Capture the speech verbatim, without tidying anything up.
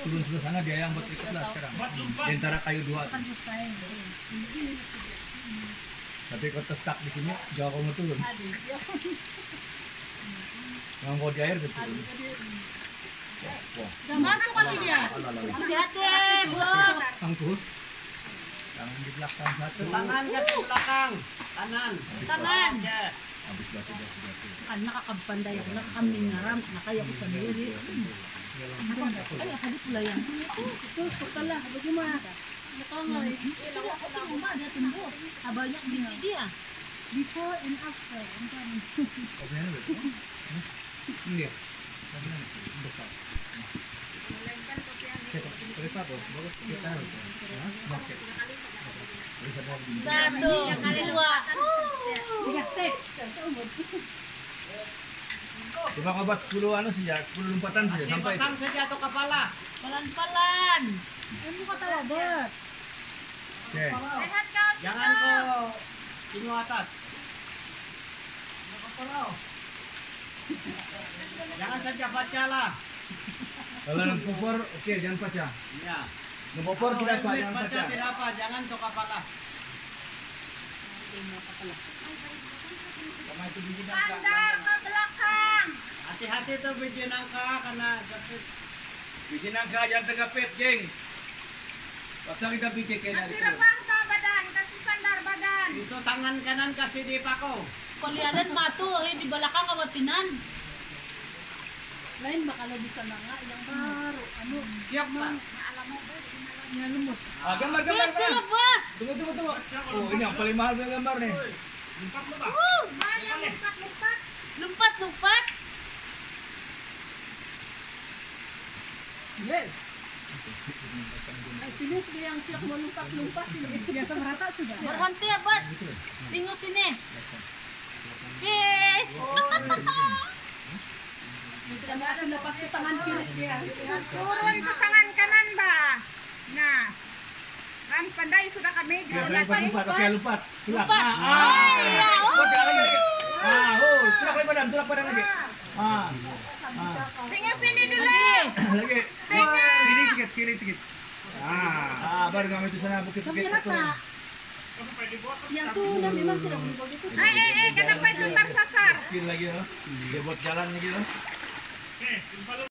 turun sebelah sana dia yang buat ikat lah sekarang. Di antara kayu dua. Tapi kalau stuck di sini, jauh kamu turun. Ngangkut di air betul. Udah masuk lagi dia. Hati-hati, bos. Angkut. Tangan di belakang satu. Tangan ke belakang. Kanan. Kanan. Habis batu batu batu. Kan nakakapandaya ko lang kami ngaram, nakaya ko sa diri. Ay, hadis pula yan. Ito, sukala. Bagaimana? Nakangay. Ada tumbo. Banyak di dia. Before and after. Oke, ini dia. Besar. Terus apa? Bagus kita harus. Market. Satu, dua. Cuma obat sepuluh anu saja, sepuluh lompatan saja sampai. Pasang saja atau kepala. Pelan-pelan. Kamu kata obat. Oke. Jangan kau tinggi atas. Jangan saja baca lah. Kalau nempopor, oke jangan baca. Ya. Nempopor tidak apa, jangan baca. baca. Tidak apa, jangan to kepala. Sandar ke belakang. Hati-hati tuh biji nangka karena jepit. Biji nangka jangan tegapit, geng. Pasang kita biji kayak Kasih rebah ke badan, kasih sandar badan. Itu tangan kanan kasih di pako. Kalian matu, eh di belakang awatinan. Lain bakal bisa mga yang baru. Ano? Siap pak. Yan lumot. Ah, gambar, gambar, Bos, gambar. bos. Tunggu, tunggu, tunggu. Oh, ini yang paling mahal ng gambar nih. Uh, Bayang lumpat, lumpat. Lumpat, lumpat. Yes. Ay, sini yang siap melumpat-lumpat. Biasa merata sudah. Berhenti ya, Bat. Tinggal sini. Yes. Lepas lepas ke tangan kiri dia. Turun ke tangan kanan, Bah. Nah. Kan pandai sudah kami Ya, jalan lupat, lupat, oke, lupat. Tulak. Lupat. Ah, Oh, iya. oh, jalan lagi. Ah, oh, tulak lagi badan, tulak badan lagi. Ah, ah. Tinggal sini dulu. Lagi. Kiri sedikit, kiri sedikit. Ah, ah, baru kami itu sana bukit-bukit itu. Yang tuh udah memang tidak berubah gitu. Eh, eh, eh, kenapa itu tersasar? Kiri lagi loh. Dia buat jalan lagi loh.